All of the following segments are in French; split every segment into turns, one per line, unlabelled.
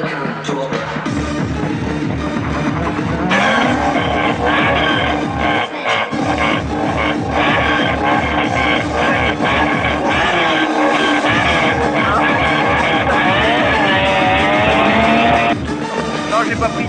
Non, j'ai pas pris.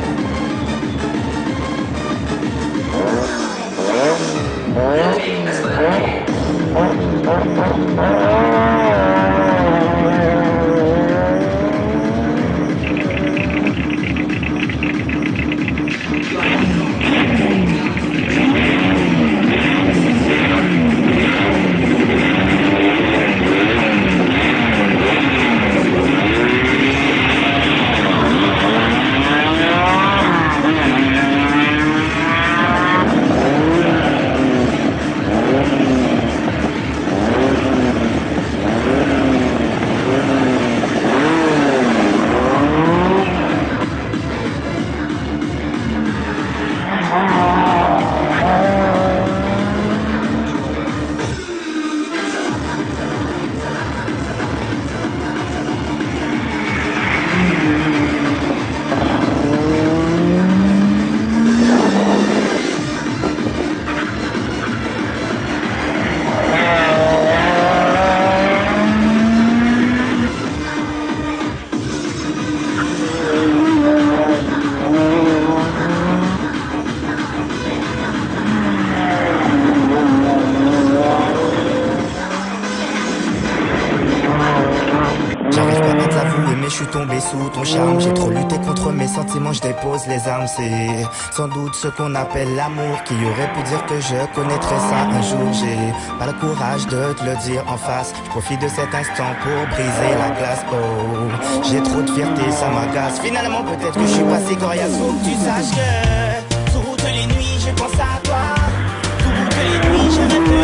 J'arrive pas à te l'avouer mais je suis tombé sous ton charme. J'ai trop lutté contre mes sentiments, je dépose les armes. C'est sans doute ce qu'on appelle l'amour. Qui aurait pu dire que je connaîtrais ça un jour. J'ai pas le courage de te le dire en face. Je profite de cet instant pour briser la glace. Oh, j'ai trop de fierté, ça m'agace. Finalement peut-être que je suis pas si coriace. Faut que tu saches que toutes les nuits je pense à toi. Toutes les nuits je rêve de